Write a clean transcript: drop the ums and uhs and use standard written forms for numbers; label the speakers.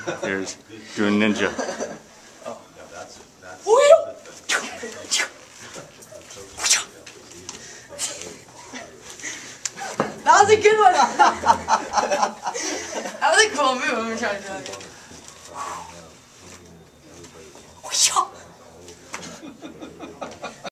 Speaker 1: Here's doing ninja.
Speaker 2: That was a good one. That was a cool move. I'm trying to do it again.